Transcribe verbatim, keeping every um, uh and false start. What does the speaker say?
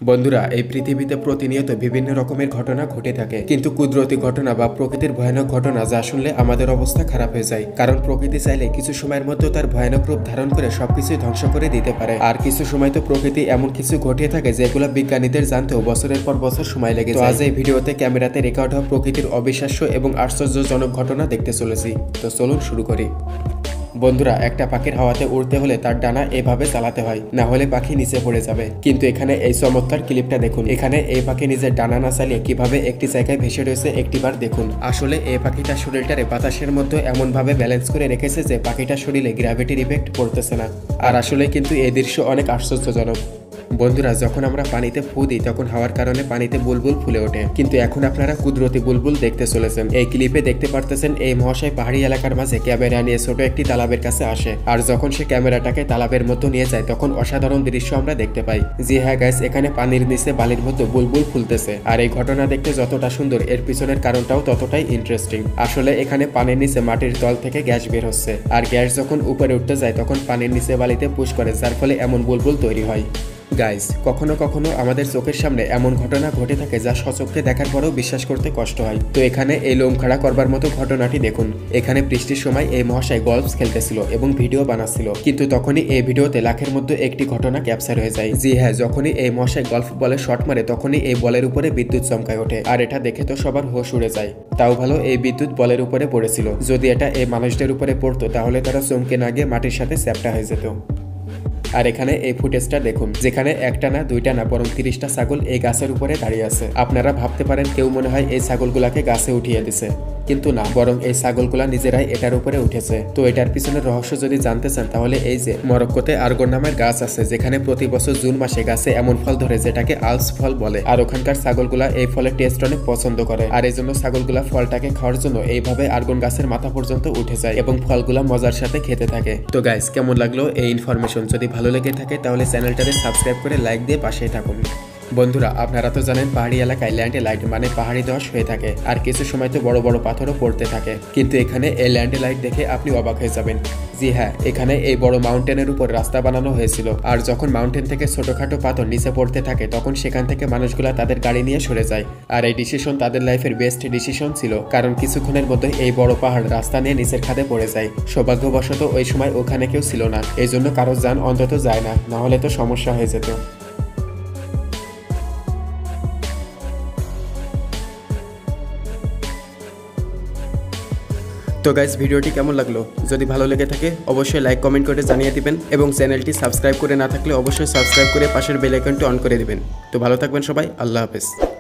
বন্ধুরা, এই পৃথিবীতে প্রতিনিয়ত বিভিন্ন রকমের ঘটনা ঘটে থাকে, কিন্তু কুদরতি ঘটনা বা প্রকৃতির ভয়ানক ঘটনা যা শুনলে আমাদের অবস্থা খারাপ হয়ে যায়। কারণ প্রকৃতি চাইলে কিছু সময়ের মধ্যে তার ভয়ানক রূপ ধারণ করে সবকিছু ধ্বংস করে দিতে পারে। আর কিছু সময় তো প্রকৃতি এমন কিছু ঘটিয়ে থাকে যেগুলো বিজ্ঞানীদের জানতেও বছরের পর বছর সময় লেগে যায়। আজ এই ভিডিওতে ক্যামেরাতে রেকর্ড হওয়া প্রকৃতির অবিশ্বাস্য এবং আশ্চর্যজনক ঘটনা দেখতে চলেছি। তো চলুন শুরু করি। বন্ধুরা, একটা পাখির হাওয়াতে উড়তে হলে তার ডানা এভাবে চালাতে হয়, না হলে পাখি নিচে পড়ে যাবে। কিন্তু এখানে এই চমৎকার ক্লিপটা দেখুন। এখানে এই পাখি নিজের ডানা না চালিয়ে কিভাবে একটি জায়গায় ভেসে রয়েছে একটিবার দেখুন। আসলে এই পাখিটার শরীরটারে বাতাসের মধ্যে এমন ভাবে ব্যালেন্স করে রেখেছে যে পাখিটার শরীরে গ্র্যাভিটির ইফেক্ট পড়তেছে না। আর আসলে কিন্তু এই দৃশ্য অনেক আশ্চর্যজনক। বন্ধুরা, যখন আমরা পানিতে ফু দিই তখন হাওয়ার কারণে পানিতে বুলবুল ফুলে ওঠে, কিন্তু এখন আপনারা কুদরতি বুলবুল দেখতে চলেছেন। এই ক্লিপে দেখতে পারতেছেন এই মহাশয় পাহাড়ি এলাকার মাঝে ক্যামেরা নিয়ে ছোট একটি তালাবের কাছে আসে, আর যখন সে ক্যামেরাটাকে তালাবের মধ্যে নিয়ে যায় তখন অসাধারণ দৃশ্য আমরা দেখতে পাই। জি হ্যাঁ গাইস, এখানে পানির নিচে বালির মধ্যে বুলবুল ফুলতেছে। আর এই ঘটনা দেখতে যতটা সুন্দর, এর পিছনের কারণটাও ততটাই ইন্টারেস্টিং। আসলে এখানে পানির নিচে মাটির তল থেকে গ্যাস বের হচ্ছে, আর গ্যাস যখন উপরে উঠতে যায় তখন পানির নিচে বালিতে পুশ করে, যার ফলে এমন বুলবুল তৈরি হয়। গাইস, কখনো কখনো আমাদের চোখের সামনে এমন ঘটনা ঘটে থাকে যা সচক্ষে দেখার পরেও বিশ্বাস করতে কষ্ট হয়। তো এখানে এই লোম খাড়া করবার মতো ঘটনাটি দেখুন। এখানে বৃষ্টির সময় এই মহাশয় গলফ খেলতেছিল এবং ভিডিও বানাচ্ছিল, কিন্তু তখনই এই ভিডিওতে লাখের মধ্যে একটি ঘটনা ক্যাপচার হয়ে যায়। জি হ্যাঁ, যখনই এই মহাশয় গলফ বলে শট মারে তখনই এই বলের উপরে বিদ্যুৎ চমকায় ওঠে, আর এটা দেখে তো সবার হোশ উড়ে যায়। তাও ভালো এই বিদ্যুৎ বলের উপরে পড়েছিল, যদি এটা এই মানুষদের উপরে পড়তো তাহলে তারা চমকে না গিয়ে মাটির সাথে চ্যাপ্টা হয়ে যেত। আর এখানে এই ফুটেজটা দেখুন, যেখানে একটা না দুইটা না বরং তিরিশটা ছাগল এই গাছের উপরে দাঁড়িয়ে আছে। আপনারা ভাবতে পারেন কেউ মনে হয় এই ছাগলগুলাকে গাছে উঠিয়ে দিছে, কিন্তু না, বরং এই ছাগলগুলা নিজেরাই এটার উপরে উঠেছে। তো এটার পিছনে রহস্য যদি জানতে চান তাহলে এই যে মরক্কোতে আর্গন নামের গাছ আছে, যেখানে প্রতি বছর জুন মাসে গাছে এমন ফল ধরে যেটাকে আলস ফল বলে। আর ওখানকার ছাগলগুলা এই ফলের টেস্ট অনেক পছন্দ করে, আর এই জন্য ছাগলগুলা ফলটাকে খাওয়ার জন্য এইভাবে আর্গন গাছের মাথা পর্যন্ত উঠে যায় এবং ফলগুলা মজার সাথে খেতে থাকে। তো গাইস, কেমন লাগলো এই ইনফরমেশন? যদি ভালো লেগে থাকে তাহলে চ্যানেলটাকে সাবস্ক্রাইব করে লাইক দিয়ে পাশেই থাকুন। বন্ধুরা, আপনারা তো জানেন পাহাড়ি এলাকায় ল্যান্ডলাইট মানে পাহাড়ি ধস হয়ে থাকে, আর কিছু সময় তো বড় বড় পাথরও পড়তে থাকে। কিন্তু এখানে এই ল্যান্ডলাইট দেখে আপনি অবাক হয়ে যাবেন। জি হ্যাঁ, এখানে এই বড় মাউন্টেনের উপর রাস্তা বানানো হয়েছিল, আর যখন মাউন্টেন থেকে ছোটখাটো পাথর নিচে পড়তে থাকে তখন সেখান থেকে মানুষগুলা তাদের গাড়ি নিয়ে সরে যায়। আর এই ডিসিশন তাদের লাইফের বেস্ট ডিসিশন ছিল, কারণ কিছুক্ষণের মধ্যে এই বড় পাহাড় রাস্তা নিয়ে নিচের খাদে পড়ে যায়। সৌভাগ্যবশত ওই সময় ওখানে কেউ ছিল না, এই জন্য কারো যান অন্তত যায় না, না হলে তো সমস্যা হয়ে যেত। তো গাইস, ভিডিওটি কেমন লাগলো? যদি ভালো লেগে থাকে অবশ্যই লাইক কমেন্ট করে জানিয়ে দিবেন, এবং চ্যানেলটি সাবস্ক্রাইব করে না থাকলে অবশ্যই সাবস্ক্রাইব করে পাশের বেল আইকনটি অন করে দিবেন। তো ভালো থাকবেন সবাই, আল্লাহ হাফেজ।